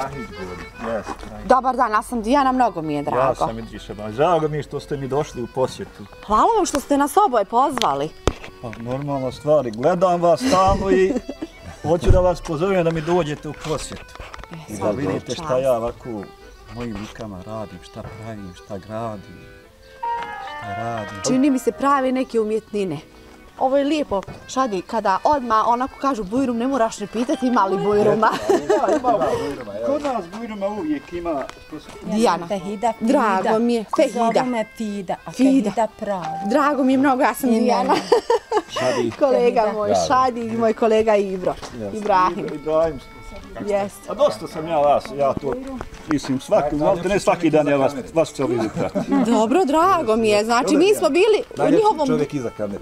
Rahić govorim. Dobar dan, ja sam Dijana, mnogo mi je drago. Ja sam Idris Šeban. Drago mi je što ste mi došli u posjetu. Hvala vam što ste nas oboje pozvali. Pa normalna stvar, gledam vas stalno i hoću da vas pozovem da mi dođete u posjetu. I da vidite šta ja ovako mojim rukama radim, šta pravim, šta gradim, šta radim. Čini mi se prave neke umjetnine. Ovo je lijepo, Šadi, kada odmah onako kažu Bujrum, ne moraš ne pitati ima li Bujruma. Ima Bujruma. Kod nas Bujruma uvijek ima... Dijana, Fehida, drago mi je. Fehida. Zove me Fida, a Fehida pravi. Drago mi je mnogo, ja sam Dijana. Šadi. Kolega moj Šadi i moj kolega Ibro. Ibrahim. Ibrahim. Jeste. A dosta sam ja vas, ja to, mislim, ne svaki dan ja vas televiziju pratim. Dobro, drago mi je. Znači, mi smo bili u njihovom... čovjek iza kamere.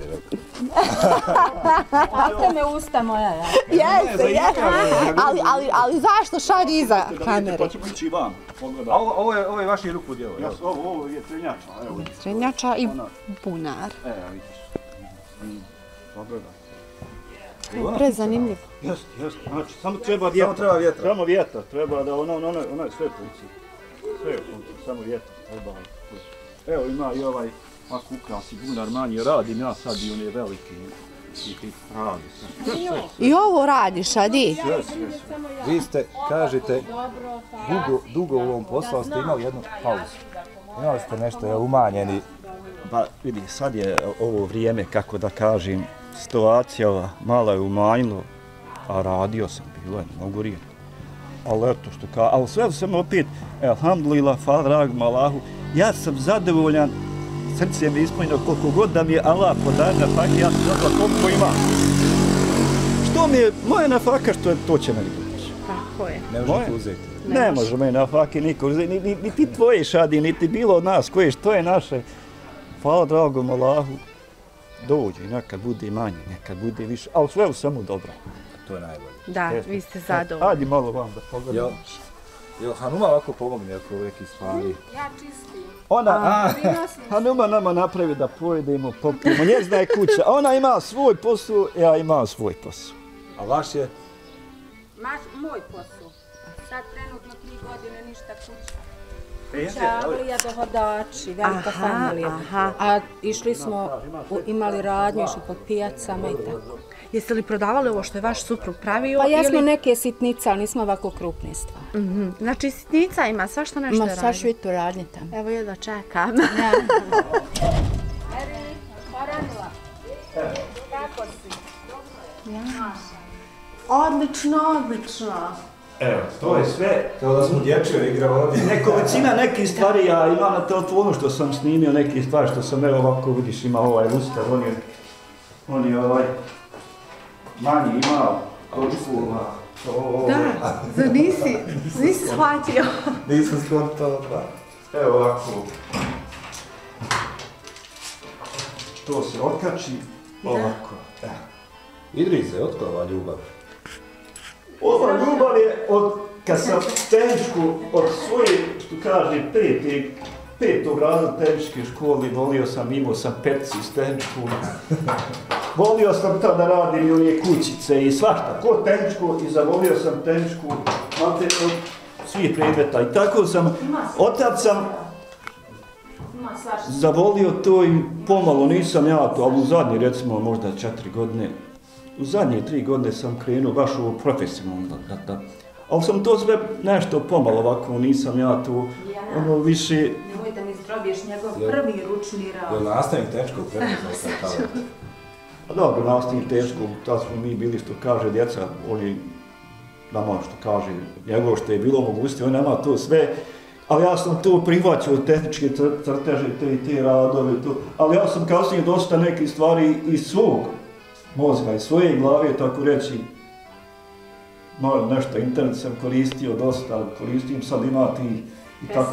Pate me usta moja, ja. Jeste. Ali zašto Šadi iza kamere? Pa ćemo ići van. Ovo je vaši ruku djelo. Ovo je trenjača. Trenjača i bunar. Evo, vidiš. Dobro da. Prezanimljivo. Jeste. Znači, samo treba vjetar. Samo vjetar. Treba da ona je sve funkcije. Sve je funkcije, samo vjetar. Evo ima i ovaj, ako ukrasi bunar manji, radim ja sad i on je veliki. I radi sve. I ovo radiš, Šadi? Vi ste, kažete, dugo u ovom poslu, ste imali jednu pauzu. Imali ste nešto umanjeni. Pa vidi, sad je ovo vrijeme, kako da kažem, situacija ova malo je umanjilo, a radio sam, bilo je mnogo rijetko. Ali eto što kao, ali sve sam opet, alhamdulillah, hvala dragom Allahu, ja sam zadovoljan, srce mi je ispunjeno koliko god da mi je Allah podaje na faki, ja sam zadovoljan koliko imam. Što mi je, moja nafaka što je, to će meni doći. Tako je. Ne možete uzeti. Ne može meni nafake niko uzeti, niti tvoje Šadi, niti bilo od nas koje, što je naše. Hvala dragom Allahu. Dođe, nekad bude manje, nekad bude više, ali sve u svemu dobro. To je najbolje. Da, vi ste zadovoljni. Ajde malo vam da pogledam. Jel Hanuma ovako pomogne oko nekih stvari? Ja čistim. Hanuma nama napravi da pojedemo, popijemo, njezna je kuća. Ona ima svoj posao, ja imam svoj posao. A vaš je? Moj posao. Sad trenutno 3 godine ništa kuća. Čavlija, dohodači, velika familija. A išli smo, imali radnju, išli pod pijacama i tako. Jeste li prodavali ovo što je vaš suprug pravio? Pa jesmo neke sitnice, ali nismo ovako krupne stvari. Znači sitnica ima svašta nešto radi. radi. Ima svašta i to radnje tamo. Evo jedva čekam. Eri, poranila. Kako si? Odlično. Evo, to je sve. Kao da smo dječje igrao ovdje. Većina nekih stvari ja imam na telefonu što sam snimio, neke stvari što sam, evo ovako vidiš, ima ovaj luster, on je ovaj manji imao kočku. Da, zar nisi shvatio? Nisam skontao, da. Evo ovako. To se otkači, ovako. Idrize, otko ova ljubav? Ova ljubav je kad sam tehničku od svoje, što kaže, petog razreda tehničke škole, volio sam, imao sam peticu s tehničku. Volio sam tada da radim i one kućice i svašta, ko tehničku i zavolio sam tehničku, malte od svih predmeta. I tako sam, otac sam zavolio to i pomalo nisam ja to, ali u zadnje, recimo, možda 4 godine, u zadnje 3 godine sam krenuo baš u profesionalno da. Ali sam to sve nešto pomalo ovako, nisam ja tu, ono više... Nemoj da mi zdrobiješ njegov prvi ručni rad. Jel nastavnik teško prepisao sam kao? A dobro, nastavnik teško, tad smo mi bili što kaže djeca, oni, nama što kaže, njegovo što je bilo mogućnosti, on nema to sve, ali ja sam to prihvaćao, tehničke crteže, te radove, ali ja sam kasnije dosta neke stvari iz svog mozga, iz svoje glave, tako reći, nešto, internet sam koristio dosta, koristim, sad ima ti i tako.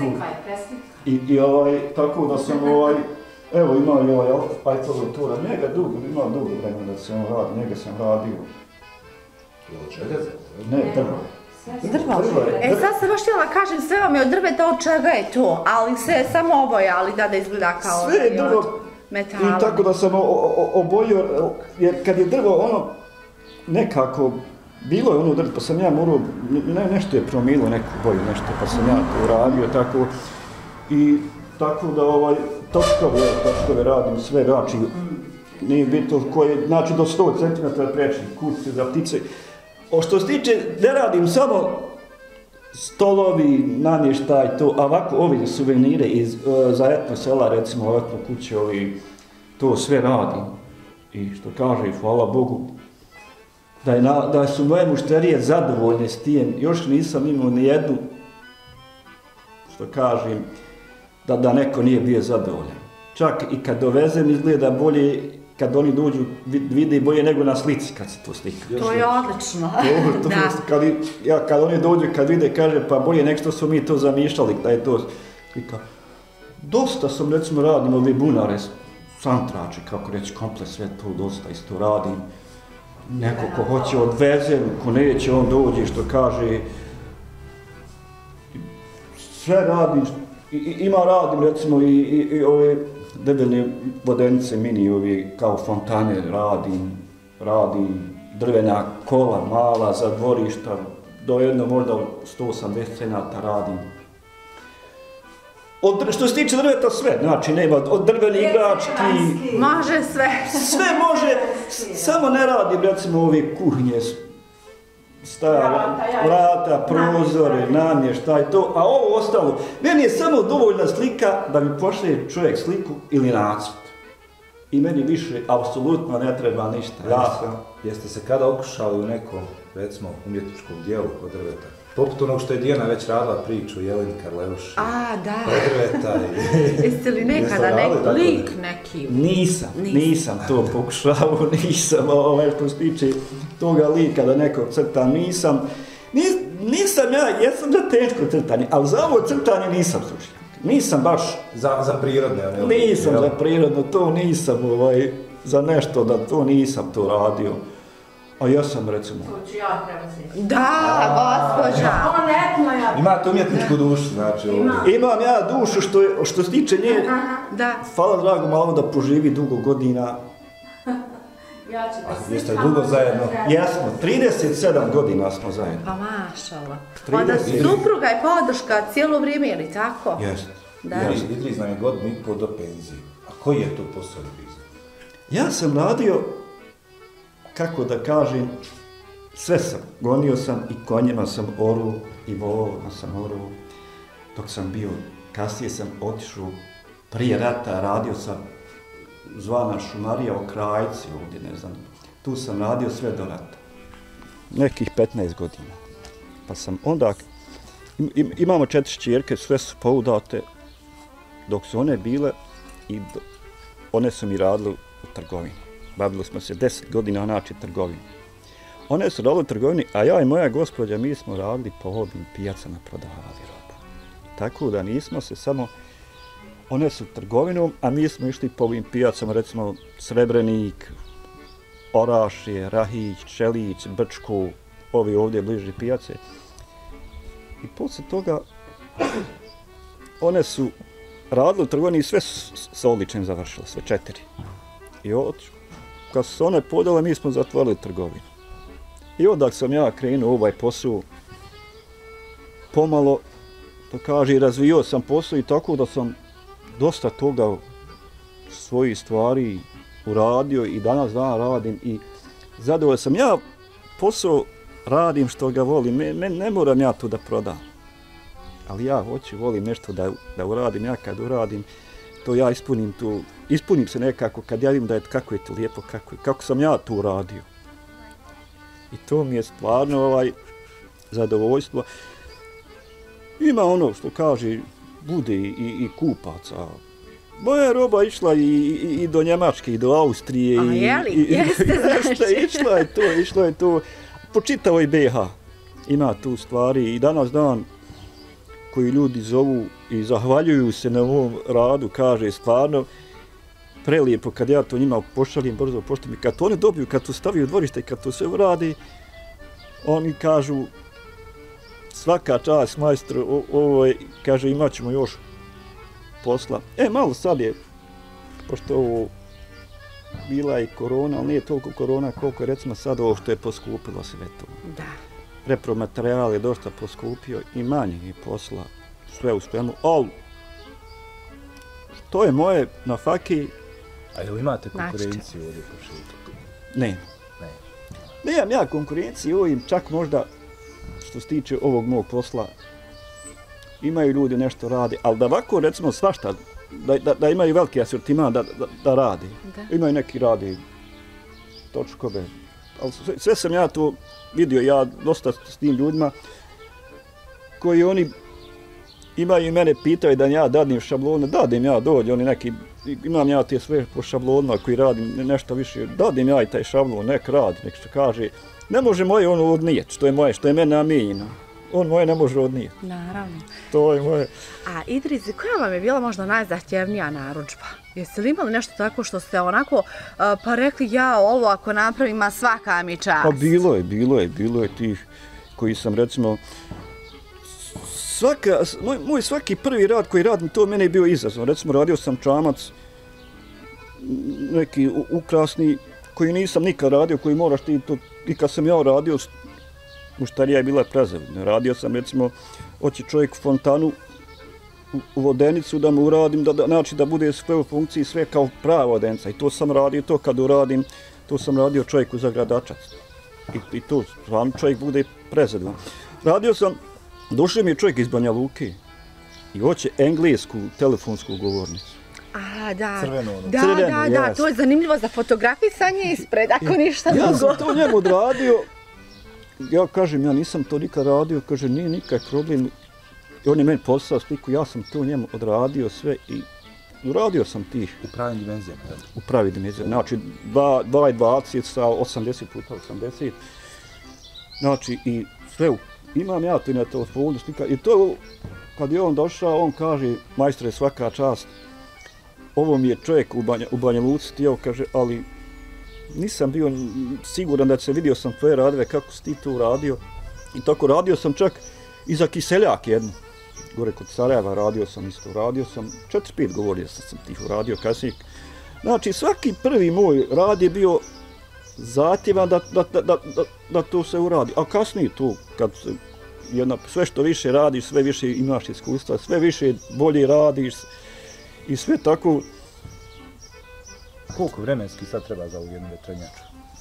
Tako da sam evo ima i ovaj iPhone Tura, njega ima dugo vremena da se on radi, njega sam radio. Jel željeza? Ne, drvo. Drvo? Sad sam baš htjela kažem, sve vam je od drveta, od čega je to, ali se samo obojali da izgleda kao sve je drvo. Metala. I tako da sam obojio, jer kad je drvo ono nekako bilo je ono, pa sam ja morao, nešto je promilo neku boju, nešto, pa sam ja to uradio, tako. I tako da točkove radim, sve, znači, nije bitno koje, znači do 100 cm preći, kućice za ptice. Što se tiče, ne radim samo stolovi, namještaj, to, a ovako ovi suvenire za etno sela, recimo etno kuće, to sve radim. I što kaže, hvala Bogu, da su moje mušterije zadovoljne s tijem, još nisam imao ni jednu, što kažem, da neko nije bio zadovoljan. Čak i kad dovezem izgleda bolje, kad oni dođu, vide bolje nego na slici kad se to slika. To je odlično. Kad oni dođu, kad vide, kaže, pa bolje nek što smo mi to zamišljali, da je to slika. Dosta sam, recimo, radim ove bunare, santrače, kako reći, komplet sve to, dosta isto radim. Neko ko hoće odvezem, ko neće, on dođe, što kaže, sve radim, radim, recimo, i ove debelne vodenice, mini, ovi, kao fontane, radim drvena kola, mala, za dvorišta, do jedno možda 180 cenata radim. Što se tiče drveta, sve, znači nema od drveni igrački. Može sve. Sve može, samo ne radim recimo ove kuhinje, vrata, prozore, namještaj, to, a ovo ostalo, meni je samo dovoljna slika da mi pošalje čovjek sliku ili nacrt. I meni više apsolutno ne treba ništa. Jeste se kada okušali u nekom, recimo, umjetničkom dijelu od drveta? Poput onog što je Dijana već radila priču, Jeleni Karleuši. Da. Od drveta. Jeste li nekada lik neki? Nisam to pokušavao, nisam, što se tiče toga lika da nekog crta, nisam ja, jesam za teško crtanje, ali za ovo crtanje nisam stručnjak. Nisam baš... Za prirodne? Nisam za prirodno, to nisam, za nešto da to nisam to radio. A ja sam, recimo... To ću ja preuzeti. Da, gospođa! Imate umjetničku dušu, znači ovdje. Imam ja dušu što se tiče nje. Hvala drago malo da poživi dugo godina. Ja ću da sličam. Jeste dugo zajedno? Jesmo, 37 godina smo zajedno. Pa mašala. Onda supruga je podrška cijelo vrijeme, je li tako? Jeste. Idris nam je godinu i pol do penzije. A koji je to posao Idris? Ja sam radio, kako da kažem, sve sam. Gonio sam i konjima sam oru i volovima sam oru. Dok sam bio, kasnije sam otišao prije rata, radio sam zvana šumarija u Krajci ovdje, ne znam. Tu sam radio sve do rata. Nekih 15 godina. Pa sam onda, imamo 4 čerke, sve su poudate. Dok su one bile, i one su mi radile u trgovini. Bavili smo se 10 godina znači trgovini. One su radile u trgovini, a ja i moja gospođa, mi smo radili po ovim pijacama, prodavali robu. Tako da nismo se samo, one su trgovinom, a mi smo išli po ovim pijacama, recimo Srebrenik, Orašje, Rahić, Čelić, Brčko, ovi ovdje bliži pijace. I poslije toga, one su radile u trgovini i sve su sa odličnim završile, sve 4. I kad su se one podale, mi smo zatvorili trgovinu. I onda sam ja krenuo u ovaj posao, pomalo, to kaže, razvijao sam posao i tako da sam dosta toga svojih stvari uradio i danas radim i zadovoljan sam. Ja posao radim što ga volim, ne moram ja to da prodam. Ali ja volim nešto da uradim, ja kad uradim, to ja ispunim se nekako kad ja vidim da je kako je to lijepo, kako sam ja to uradio. I to mi je stvarno zadovoljstvo. Ima ono što kaže, bude i kupaca. Moja roba išla i do Njemačke, i do Austrije. A jeli? Jeste znači? Išlo je to. Po čitavoj BiH ima tu stvari i danas dan koji ljudi zovu i zahvaljuju se na ovom radu, kaže stvarno prelijepo kad ja to njima pošaljem brzo poštom i kad to oni dobiju, kad to staviju u dvorište i kad to sve uradi, oni kažu svaka čast majstru, kaže imat ćemo još posla. Malo sad je, pošto ovo bila je korona, ali nije toliko korona koliko je recimo sad ovo što je poskupilo sve to. Da. Repromaterijal je dosta poskupio i manje je posla, sve u svemu, ali to je moje na fakiji. A jel imate konkurenciju ovdje po Šitu? Ne. Nemam ja konkurenciju ovim, čak možda što se tiče ovog mog posla. Imaju ljudi nešto radi, ali da ovako recimo svašta, da imaju veliki asortiman da radi. Imaju neki radi točkove, ali sve sam ja to vidio, ja dosta s tim ljudima koji oni imaju i mene pitaju da ja dadim šablone, dadim ja dođe, oni neki, imam ja te sve po šablonima koji radim nešto više, dadim ja i taj šablon, nek radi, nek što kaže, ne može moje ono odnijeti, što je moje, što je mene namijenjeno. On moje ne može odnijeti. Naravno. To je moje. A Idris, koja vam je bila možda najzahtjevnija narudžba? Jeste li imali nešto tako što ste onako pa rekli ja ovo ako napravim, a svaka mi čast? Pa bilo je tih koji sam recimo moj svaki prvi rad koji radim, to mene je bio izazov. Recimo radio sam čamac neki ukrasni koji nisam nikad radio, koji moraš ti to, i kad sam ja radio, mušterija je bila prezavidna. Radio sam recimo, hoće čovjek fontanu u vodenicu da mu uradim, znači da bude sve u funkciji, sve kao prava vodenica. I to sam radio, to kad uradim, to sam radio čovjeku za gradačac. I to stvarno čovjek bude prezadovoljan. Radio sam, došao mi je čovjek iz Banja Luke i hoće englesku telefonsku govornicu. A, da. Crveno ono. Da, to je zanimljivo za fotografisanje ispred, ako ništa drugo. Ja sam to njemu odradio. Ja kažem, ja nisam to nikad radio, kaže, nije nikakav problem. I on je meni poslao sliku, ja sam to njemu odradio sve i uradio sam tih. U pravim dimenzijama? U pravim dimenzijama, znači 2,20 sa 80 puta 80. Znači i sve, imam ja to i na telefonu slika. I to, kad je on došao, on kaže, majstore, svaka čast, ovo mi je čovjek u Banja Luci htio, kaže, ali nisam bio siguran da se vidio sam tvoje radove, kako si ti to uradio. I tako radio sam čak i za Kiseljak jednu. Gore kod Sarajeva radio sam 4-5 govorio sam tih uradio kasnije. Znači svaki prvi moj rad je bio zahtjevan da to se uradi. A kasnije tu, kad sve što više radiš, sve više imaš iskustva, sve više bolje radiš i sve tako. Koliko vremenski sad treba za ovu jednu vetrenjaču?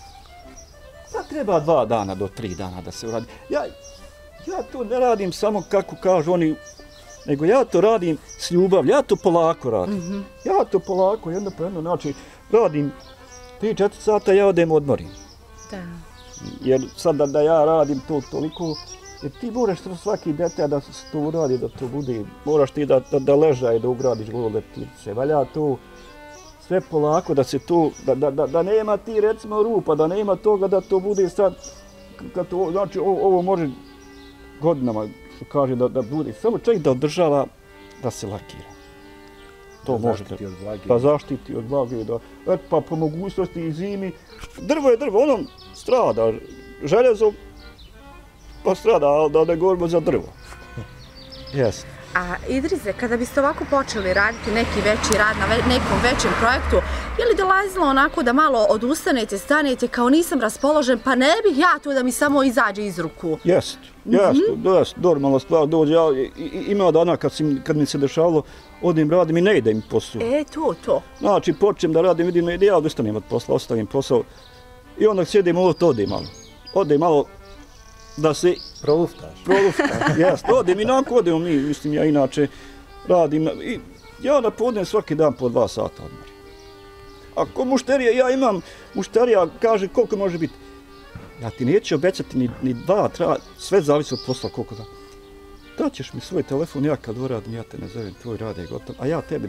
Sad treba 2 dana do 3 dana da se uradi. Ja to ne radim samo kako kažu oni, nego ja to radim s ljubavlju, ja to polako radim. Ja to polako, jedno po jedno, znači radim 3-4 sata, ja odem odmorim. Da. Jer sad da ja radim to toliko, jer ti moraš svaki detalj da se to uradi, da to bude, moraš ti da ležaj, da ugradiš golo leptice, valja to sve polako, da se to, da nema ti recimo rupa, da nema toga da to bude sad, znači ovo može godinama, što kaže, da bude, samo čovjek da održava, da se lakira. To može da zaštiti od vlage, pa po mogućnosti i zimi. Drvo je drvo, ono strada, željezo pa strada, ali da ne govorimo za drvo. Jeste. A Idrize, kada biste ovako počeli raditi neki veći rad na nekom većem projektu, je li dolazilo onako da malo odustanete, stanete kao nisam raspoložen, pa ne bih ja tu da mi samo izađe iz ruku? Jeste, normalna stvar dođe. Ima dana kad mi se dešavalo, odim radim i ne ide mi posao. To. Znači, počnem da radim, vidim ne ide, ja odustanem od posla, ostavim posao i onda sjedim ovo, to ode malo da se proluftaš. Jest, odem i nakon odemo mi, mislim ja inače radim, i ja na podne svaki dan po 2 sata odmorim. Ako mušterija, ja imam, mušterija kaže koliko može biti, ja ti neću obećati ni 2, sve zavisi od posla koliko da. Daćeš mi svoj telefon, ja kad uradim, ja te nazovem, tvoj rad je gotov, a ja tebi,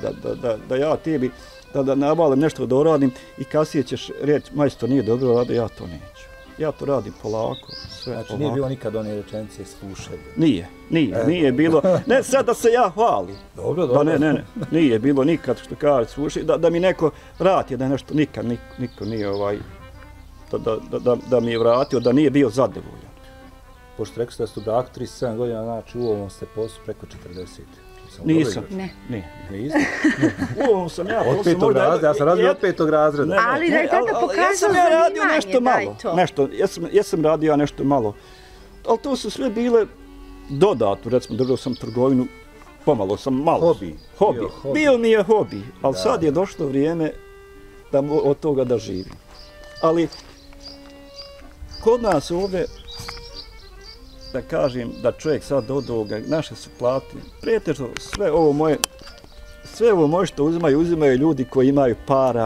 da navalim nešto da uradim i kasnije ćeš reći, majstor nije dobro radio, ja to neću. Ja to radim polako, sve znači, polako. Nije bilo nikad one rečenice slušaj? Nije bilo. Ne sad da se ja hvali. Dobro. Pa ne, nije bilo nikad što kaže slušaj, da mi neko vrati, da nešto nikad niko nije da mi je vratio, da nije bio zadovoljan. Pošto rekli ste da ste u braku 37 godina, znači u ovom ste poslu preko 40. Nisam. Ne. Nisam. U ovom sam ja. Od 5. razreda, ja sam radio od 5. razreda. Ali da je tada pokazao ja sam radio nešto zanimanje, malo. daj to. Nešto, jesam radio nešto malo. Ali to su sve bile dodatno, recimo držao sam trgovinu, pomalo sam malo. Hobi. Bio mi je hobi, ali sad je došlo vrijeme da od toga da živim. Ali kod nas ovdje, da kažem da čovjek sad od ovoga, naše su plate, pretežno sve ovo moje što uzimaju ljudi koji imaju para,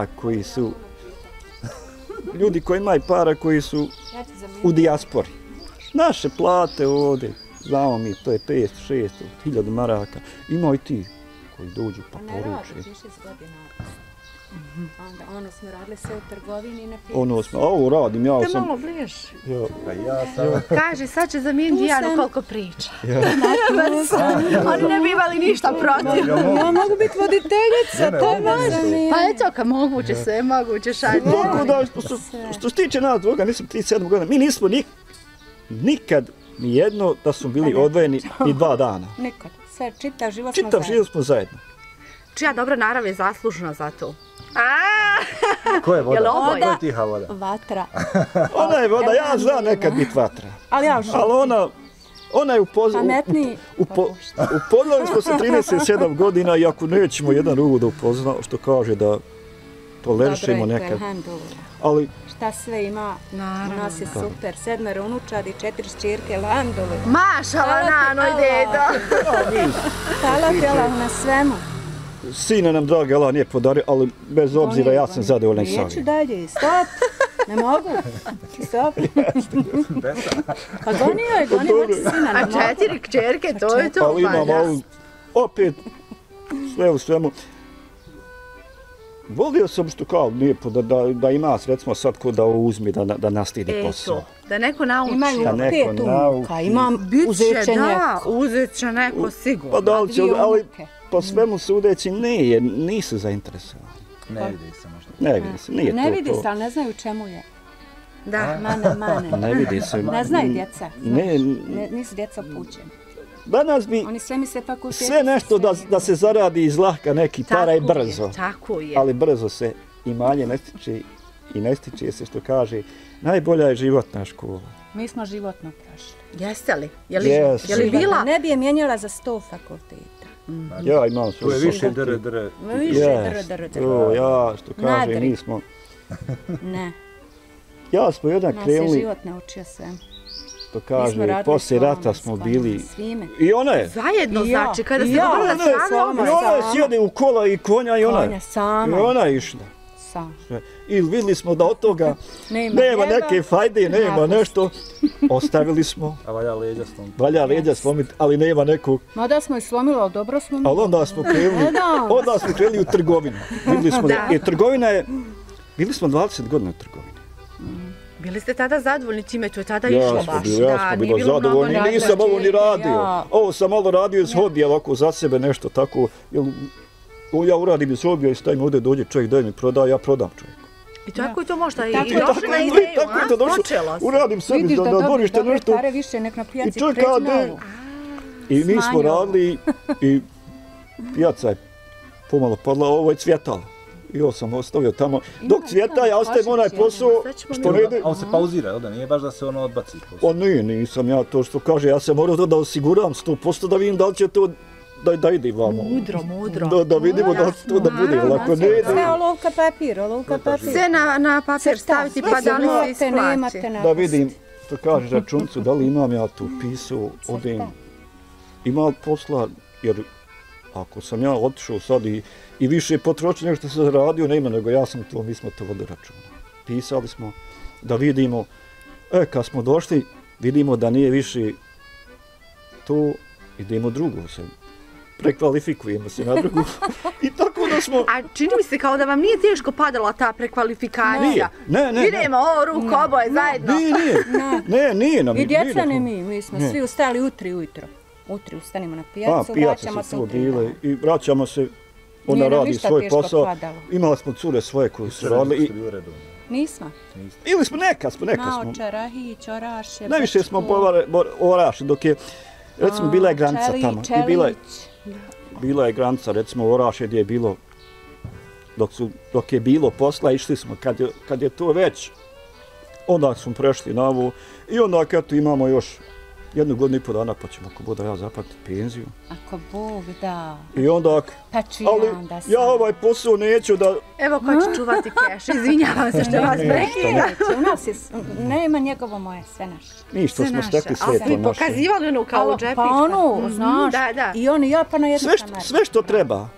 koji su u dijaspori. Naše plate ovdje, znamo mi, to je 500, 600, 1000 maraka. Ima i ti koji dođu pa poruče. Ne radiš 6 godina. Onda smo radili sve u trgovini na pijaci. Ovo radim, ja Te sam... malo bliže. Pa ja sam... Kaže, sad će zamijeniti Dijanu koliko priča. Oni ne bi imali ništa protiv. Ja mogu biti voditeljica, to je može. Pa eto, kad moguće sve, moguće šalje. Tako da, što se tiče nas dvoga, nisam 37 godina, mi nismo nikad nijedno da smo bili odvojeni ni 2 dana. Nikad. Sve, čitav život smo Čitav život smo zajedno. Čija dobra narav je zaslužna za to? Ko je voda? Jel oboje? Ko je tiha voda? Vatra. Ona je voda, ja znam nekad biti vatra. Ali ja Ona je pametniji. Upoznali smo se 37 godina i ako nećemo jedan drugo da upozna, što kaže da tolerišemo nekad. Ali šta sve ima, u nas je super, 7 unučadi, 4 šćerke, landove. Mašala, nano i dedo. Hvala ti Allah na svemu. Sina nam dragi Allah nije podario, ali bez obzira ja sam zadovoljan sa ovim. Neću dalje, stop, ne mogu, stop. Pa gonio je sina, ne mogu. A 4 kćerke, to je to. Ali imam opet, sve u svemu. Volio sam što kao lijepo da ima recimo sad ko da uzmi da nastidi posao. Da neko nauči. Imaju 5 unuka, imam uzeće neko. Uzet će neko sigurno. Pa da li će, ali po svemu sudeći nisu zainteresovani. Ne vidi se možda. Ne vidi se, nije to. Ne vidi se, ali ne znaju čemu je. Da. Mane. Ne vidi se. Ne znaju djeca. Nisu djeca upućeni. Danas bi sve nešto da se zaradi iz lahka neki para i brzo. Tako je. Ali brzo se i manje ne stiče i ne stiče se što kaže najbolja je životna škola. Mi smo životno prošli. Jeste li? Je li bila? Ne bi je mijenjala za 100 fakulteta. Ja imam svoj. To je više dr. Više dr. To ja što kaže mi smo... Ne. Ja smo jedan krenuli... Nas je život naučio sve. To kaže, poslije rata smo bili... I ona je... Zajedno znači, kada se govorila s vama. I ona je sjede u kola i konja i ona je... I ona je išla. I vidjeli smo da od toga nema neke fajde, nema nešto. Ostavili smo. A valja leđa slomiti. Valja leđa slomiti, ali nema nekog... Mada smo i slomili, ali dobro smo... Ali onda smo krenuli u trgovinu. Vidjeli smo da... Trgovina je... Bili smo 20 godina u trgovini. Bili ste tada zadovoljni time, to je tada išlo baš. Ja smo bili zadovoljni, nisam ovo ni radio. Ovo sam malo radio iz hobija, ovako za sebe nešto tako. Ja uradim iz hobija i stavim ovdje, dođe čovjek da mi proda, ja prodam čovjeku. I tako je to možda i došlo na ideju, a? Počelo se. Uradim sebi da dvorište nešto. Pare više, nek na pijaci preći novu. I mi smo radili i pijaca je pomalo padla, ovo je cvjetalo. I ovo sam ostavio tamo. Dok cvjeta, ja ostavim onaj posao što ne ide. A on se pauzira, nije baš da se ono odbaci? O nisam ja to što kaže, ja sam morao da osiguram 100% da vidim da li će to da ide vamo. Mudro. Da vidimo da to da bude, ako ne ide. Sve olovka papir. Sve na papir staviti pa da li se isplati. Da vidim, što kaže računcu, da li imam ja tu pisao, odem. Ima posla, jer ako sam ja otišao sad i više potrošio nešto se zaradio, nema nego mi smo to vodili računa. Pisali smo da vidimo, kad smo došli, vidimo da nije više to, idemo drugo se, prekvalifikujemo se na drugu. I tako da smo... A čini mi se kao da vam nije teško padala ta prekvalifikacija. Ne. Idemo ruku oboje zajedno. Nije nam. I djeca ne mi smo svi ustali ujutro. Utri ustanimo na pijacu, vraćamo se utri. I vraćamo se, ona radi svoj posao. Imali smo cure svoje koje su radili. Nismo. Ili smo neka smo. Maoče, Rahić, Orašje, najviše smo Orašje, dok je, recimo, bila je granica tamo. bila je granica, recimo Orašje gdje je bilo, dok je bilo posla, išli smo, kad je to već, onda smo prešli na ovo i onda kad imamo još 1 godinu i pol dana, pa ćemo ako bude ja zapratiti penziju. Ako Bog da. I onda, pa ću ali ja ovaj posao neću da... Evo ko će čuvati keš, izvinjavam se što vas prekida. U nas je, nema njegovo moje, sve naše. Mi što smo stekli sve to naše. Vi pokazivali onu kao džepička. Pa onu, znaš, i oni ja pa na jednu kameru. Sve što treba.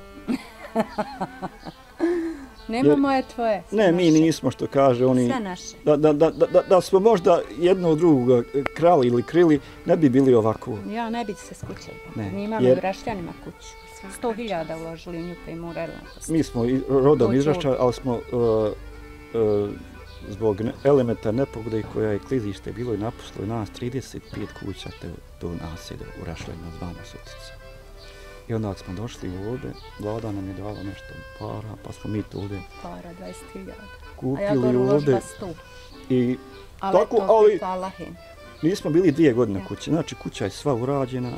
Nema moje tvoje. Ne, mi nismo što kaže oni. Sve naše. Da smo možda jedno od drugoga krali ili krili, ne bi bili ovako. Ja ne bi se skućali. Mi imamo u Rašljanima kuću. 100.000 uložili u nju pa im ureli. Mi smo rodom iz Rašća, ali smo zbog elementarne nepogode koja je klizište bilo i napustilo nas 35 kuća do naselja u Rašljanima zvano Sutica. I onda smo došli ovdje, vlada nam je dala nešto para, pa smo mi to ovdje kupili ovdje. I tako, ali mi smo bili 2 godine kuće, znači kuća je sva urađena.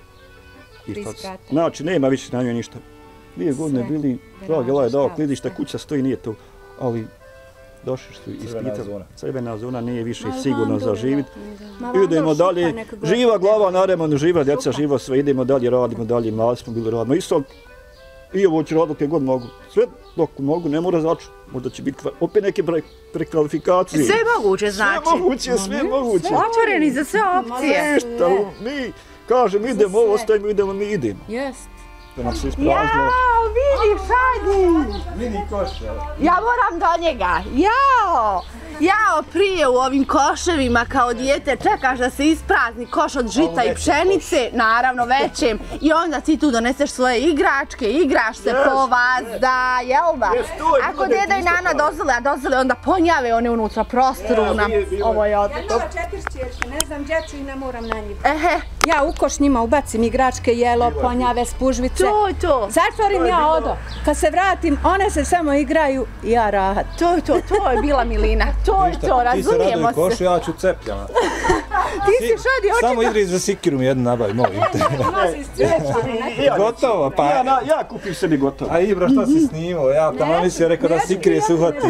Znači nema više na njoj ništa. 2 godine bili, Dragela je dao klizište, kuća stoji, nije to, ali došli su ispitali. Crvena zona nije više sigurno za živjeti. Idemo dalje, živa glava na remonu, živa djeca, živo sve, idemo dalje, radimo dalje, mladi smo bili radimo. Isto, i ovo ću raditi god mogu. Sve dok mogu, ne mora začeti. Možda će biti opet neke prekvalifikacije. Sve moguće znači. Sve moguće. Otvoreni za sve opcije. Ništa, mi kažem idemo, ovo ostavimo, idemo, mi idemo. Jest. Jao, vidiš, ajde! Vidi koš, ja moram do njega, jao, prije u ovim koševima kao dijete čekaš da se isprazni koš od žita i pšenice, naravno većem, i onda ti tu doneseš svoje igračke, igraš se po vazda, jel da? Ako deda i nana dozvole, onda ponjave one unutra prostoru na ovoj odliku. Ja ću 4 čerke, ne znam gdje ću i ne moram na njih. Ja u koš njima ubacim igračke, jelo, ponjave, spužvice. To. Zatvorim ja odo. Kad se vratim, one se samo igraju i ja rahat. To je bila Milina. To, razumijemo se. Ti se raduj košu, ja ću cepljama. Ti si šodi očito. Samo idri za sikiru mi jednu nabavi, molim te. Gotovo, pa. Ja kupim sebi gotovo. A Ibra, šta si snimao? Ja tamo nisi rekao da sikire se uhvati.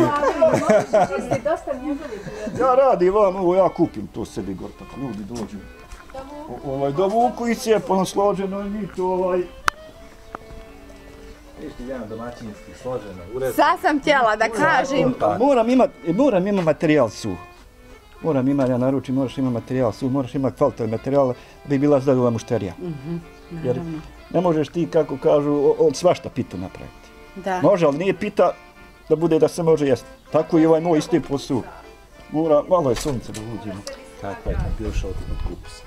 Ja radim vam ovo, ja kupim to sebi gotovo. Ljudi dođu. Dovuku i cijepano složeno i mi to Jedan domaćinski, složeno, uredno. Sad sam htjela da kažem. Moram imati materijal suh. Moram imati, ja naručim, moraš imati materijal suh, moraš imati kvalitetan materijal da bi bila zadovoljna mušterija. Jer ne možeš ti, kako kažu, od svašta pitu napraviti. Može, ali nije pita da bude da se može jesti. Tako i ovaj moj isti posao. Malo je sunce da uđemo. Kako je tam pilša od kupusa.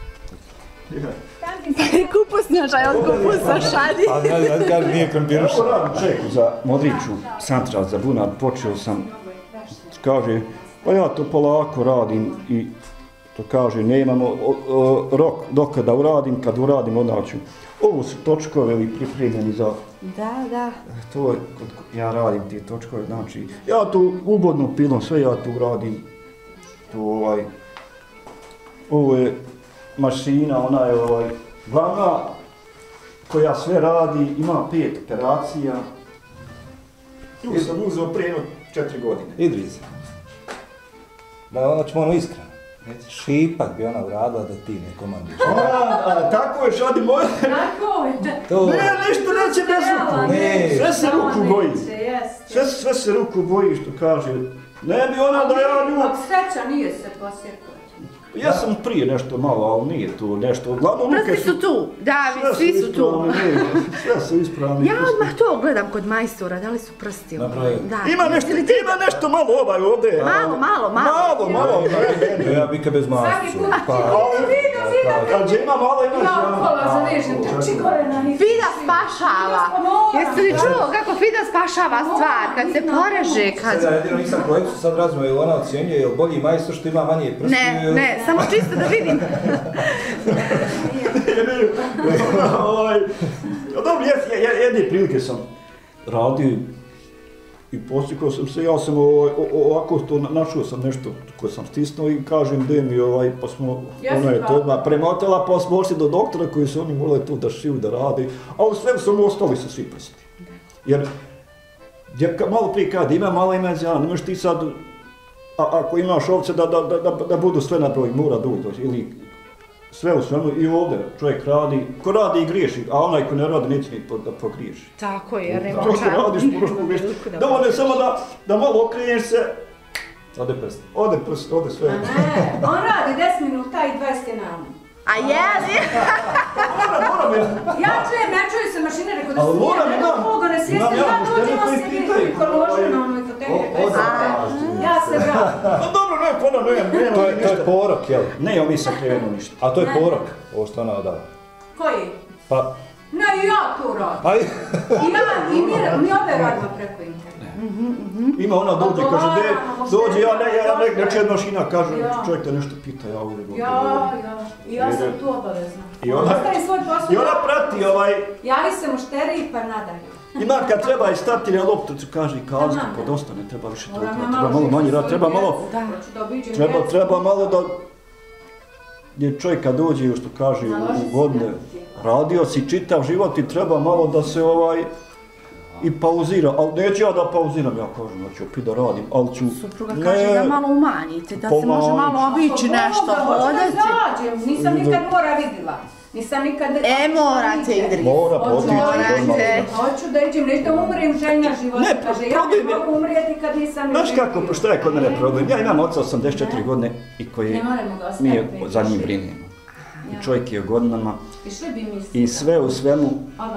Kupusnjačaj od kupusa šalji. Ali ja kažem, nije krompiruša. Ovo radim čeku za Modriću, Santral za bunar, počeo sam, kaže, pa ja to polako radim i to kaže, nemamo rok dokada uradim, kad uradim onda ću. Ovo su točkove ili pripremljeni za... Da. To je, ja radim te točkove, znači, ja tu ubodno pilom, sve ja tu radim. To ovo je mašina, ona je glavna koja sve radi, ima 5 operacija. Tu sam uzeo prije 4 godine. Idriz. Da, ono ćemo ono iskreno. Šipak bi ona uradila da ti ne komandiš. Tako je, šadi moja. Tako je. Ne, nešto neće bez ruku. Sve se ruku boji. Sve se ruku boji, što kaže. Ne bi ona da ja nju... Sreća nije se posjekla. Ja sam prije nešto malo, ali nije tu nešto. Uglavnom prsti su tu, David, svi su tu. Sve su ispravni. Ja odmah to gledam kod majstora, da li su prsti. Ima nešto malo ovdje. Malo. Ja bika bez mascu. Kad ima malo, imaš Fida spašava. Jeste li čuo kako Fida spašava stvar, kad se poreže? Sada jedino nisam projektu, sad razumio, je li ona ocjenjuje, je li bolji majstor što ima manje prsti? Ne, samo čisto da vidim. Dobro, jedne prilike sam radio I poslikao sam se, ja sam ovako to našao sam nešto koje sam stisnuo i kažem gdje mi pa smo, ona je to odmah premotala, pa smo ošli do doktora koji su oni morali tu da šiju, da radi, a u svemu sam ostali su svi prsti. Jer, malo prije kada ima, malo ima zjana, ne možeš ti sad, ako imaš ovce da budu sve na broj, mora doći, ili sve u svemu i ovdje čovjek radi, ko radi i griješi, a onaj ko ne radi neće ni da pogriješi. Tako je, jer nema čas. To što radiš, moraš pogriješiti. Dovoljno je samo da malo okreneš se, ode prst, ode sve. On radi 10 minuta i 20 je nama. A jeli? Ja čujem, ne čujem se mašine, rekao da se nije, nego koga ne sjeste, ja dođem vas se vidi i koložu na onoj fotelje. Ja se vratim. No dobro, ne, to je porok, jel? Ne, mi sam krenuo ništa. A to je porok, ovo što ona odala. Koji? Pa... Ne, i ja to radim. I mi obe radimo preko interneta. Ima ona dođe, kaže, dođe, ja neće jedna mašina, kaže, čovjek te nešto pita, ja ovdje dođe. I ja sam tu obavezna. I ona prati Javi se mušteriji pa nadalje. Ima kad treba i stati na lopticu, kaže i kazati, pa dosta, ne treba više toliko, treba malo manje rad, treba malo da... Gdje čovjek kad dođe, što kaže, u godine, radio si čitav život i treba malo da se i pauzira, ali neću ja da pauziram, ja kažem, da ću opet da radim, ali ću... Supruga kaže da malo umanjite, da se može malo obići nešto, hodati. Nisam nikad mora vidjela. Nisam nikad... morate Idris. Mora potići. Hoću da iđem, neću da umrem željna života. Kaže, ja ne mogu umrijeti kad nisam... Znaš kako, šta je kod mene problem? Ja imam oca 84 godine i koji mi za njim brinimo. I čovjek je u godinama. I sve u svemu...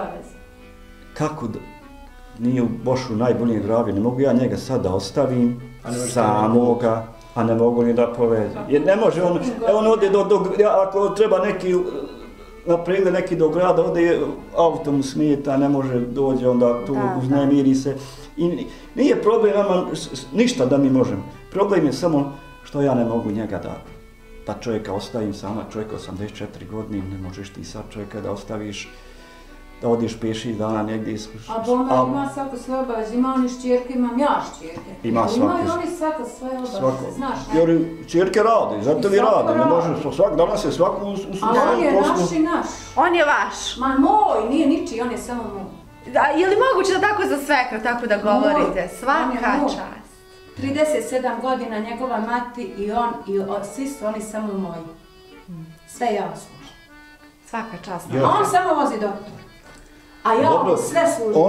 Kako da... Nije baš u najboljem zdravlju, ne mogu ja njega sad da ostavim samoga, a ne mogu ni da povezam. Jer ne može on ode ako treba neki, na pregled neki do grada, ode auto mu smeta, ne može dođe, onda tu uznemiri se. I nije problem nama ništa da mi možemo. Problem je samo što ja ne mogu njega da čovjeka ostavim sama, čovjek 84 godine, ne možeš ti sad čovjeka da ostaviš da odiš 5-6 dana negdje iskušaš. A Bona ima svako svoje obaveze, ima oni šćerke, imam ja šćerke. Ima svako. Imaju oni svako svoje obaveze, znaš. Jer šćerke radi, zato vi radi, ne može, svak danas je svako u svom poslu. Ali on je naš i naš. On je vaš. Ma moj, nije ničiji, on je samo moj. Je li moguće da tako za svekra, tako da govorite? Svaka čast. 37 godina njegova mati i on, svi su oni samo moji. Sve ja služim. Svaka čast. A on samo vozi doktor. A ja sve služim.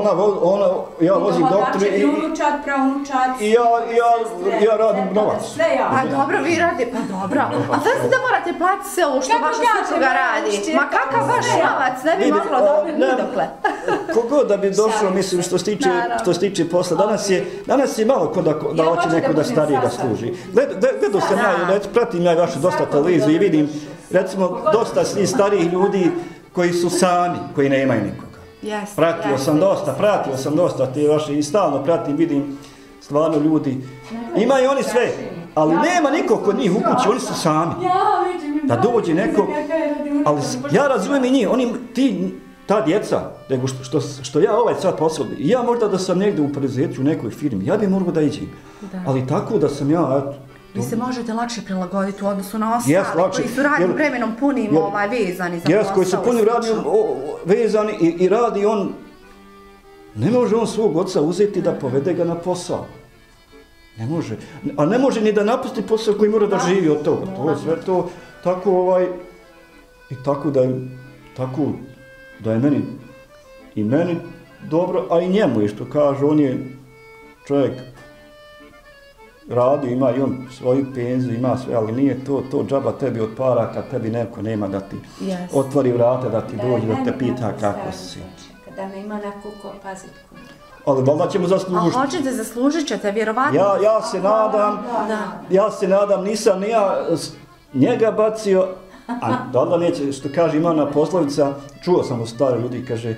Ja vozim doktor i unučat, praunučat, i ja radim novac. Sve ja. Pa dobro, vi radite, pa dobro. A sad da morate platiti sve ovo što vaša supruga radi. Ma kakav vaš novac, ne bi moglo dobro nidokle. Kogod da bi došlo, mislim, što se tiče posla, danas je malo ko da hoće neko da starije da služi. Gledao sam ja, pratim ja vašu dosta televiziju i vidim, recimo, dosta starijih ljudi koji su sami, koji nemaju nikoga. Pratio sam dosta te vaše i stalno pratim, vidim stvarno ljudi. Imaju oni sve, ali nema nikog kod njih u kući, oni su sami. Da dođe neko, ali ja razumijem i njih, ta djeca, nego što ja sad posao, ja možda da sam negdje u preduzeću u nekoj firmi, ja bi morao da iđem, ali tako da sam ja... Vi se možete lakše prilagoditi u odnosu na ostale koji su radnim vremenom punim vezani za posao. Koji su punim radnim vezani i radi on, ne može on svog oca uzeti da povede ga na posao. Ne može. A ne može ni da napusti posao koji mora da živi od toga. To je sve to tako i tako da je meni dobro, a i njemu je što kaže, on je čovjek radi, ima i on svoju penziju, ima sve, ali nije to džaba tebi od para kad tebi neko nema da ti otvori vrata, da ti dođe, da te pita kako si. Kada me ima neko ko pazit ko. Ali valjda ćemo zaslužiti. A hoćete, zaslužit ćete, vjerovatno. Ja se nadam, nisam ni ja njega bacio, a da neće, što kaže, ima ona poslovica, čuo sam od stare ljudi, kaže,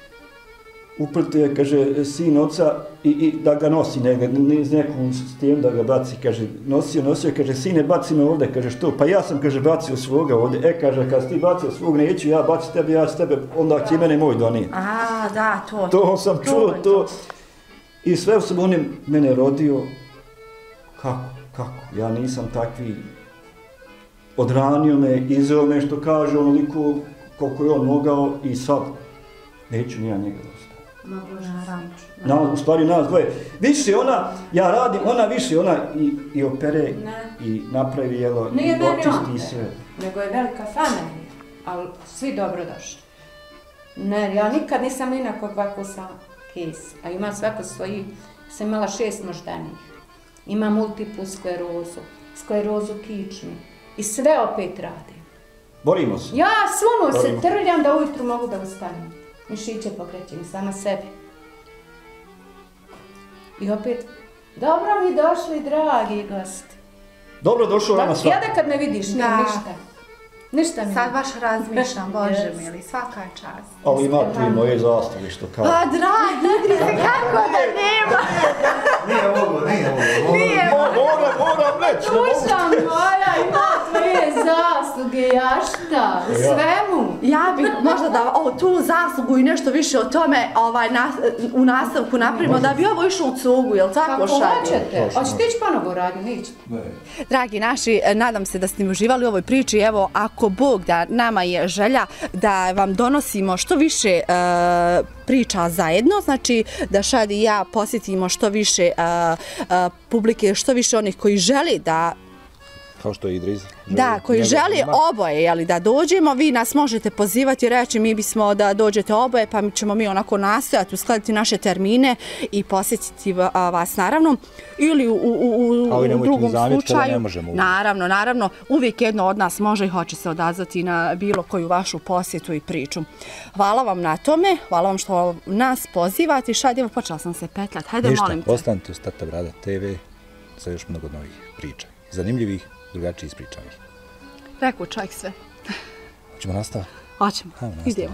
uprte je, kaže, sin oca i da ga nosi iz nekom sistemu da ga baci, kaže, nosio, kaže, sine, baci me ovdje, kaže, što? Pa ja sam, kaže, bacio svoga ovdje, kaže, kad si ti bacio svog, neću ja baci tebe, ja s tebe, onda će mene moj donijeti. A, da, to. To sam čuo, to. I sve su oni mene rodio, kako, ja nisam takvi, odranio me, izveo me što kaže onoliko koliko je on mogao i sad neću ni ja njega ostaviti. U stvari nas dvoje. Više ona, ja radim, ona više, ona i opere i napravi jelo i očisti sve. Nego je velika familija, ali svi dobrodošli. Ne, ja nikad nisam inakog ovako sa kes, a ima svako svoji, sam imala 6 moždanih. Ima multiplu sklerozu kičnu i sve opet radim. Borimo se. Ja suno se trljam da ujutru mogu da ustanem. Mišiće pokrećem sama sebi. I opet, dobro mi došli, dragi gosti. Dobro došao nama svaki. Ja da kad me vidiš, nema ništa. Ništa mi. Sad baš razmišljam, Bože mili, svaka čast. Ali ima tu i moje zastave što kao. Pa dragi, Idrise, kako da nema? Nije ovo. Moram reći. Duša moja, ima tvoje zasluge, ja šta, u svemu. Ja bih možda da tu zaslugu i nešto više o tome u nastavku napravimo, da bi ovo išlo u cugu, jel tako šalje? Kako hoćete? Hoćete ići ponovo raditi, nećete? Dragi naši, nadam se da ste mi uživali u ovoj priči. Evo, ako Bog da, nama je želja da vam donosimo što više priča zajedno, znači da Šad i ja posjetimo što više publike, što više onih koji želi da... Kao što je Idris. Da, koji želi oboje, jeli, da dođemo, vi nas možete pozivati i reći mi bismo da dođete oboje, pa ćemo mi onako nastojati, uskladiti naše termine i posjetiti vas naravno. Ili u drugom slučaju, naravno, uvijek jedno od nas može i hoće se odazvati na bilo koju vašu posjetu i priču. Hvala vam na tome, hvala vam što nas pozivate. Šad, evo, počela sam se petljati, hajde molim te. Ostanite uz Tata Brada TV za još mnogo novih priča. Zanimljivih, drugačiji ispričanih. Rekao čovjek sve. Hoćemo nastaviti? Hoćemo, idemo.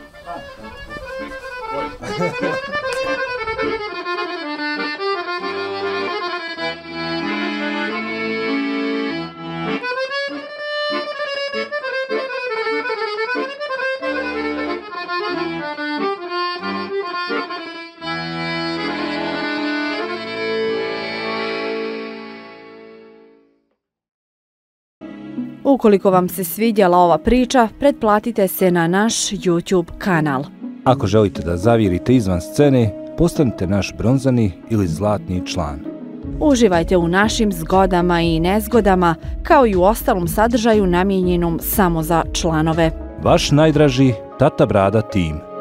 Ukoliko vam se svidjela ova priča, pretplatite se na naš YouTube kanal. Ako želite da zavirite izvan scene, postanite naš bronzani ili zlatni član. Uživajte u našim zgodama i nezgodama, kao i u ostalom sadržaju namijenjenom samo za članove. Vaš najdraži Tata Brada tim.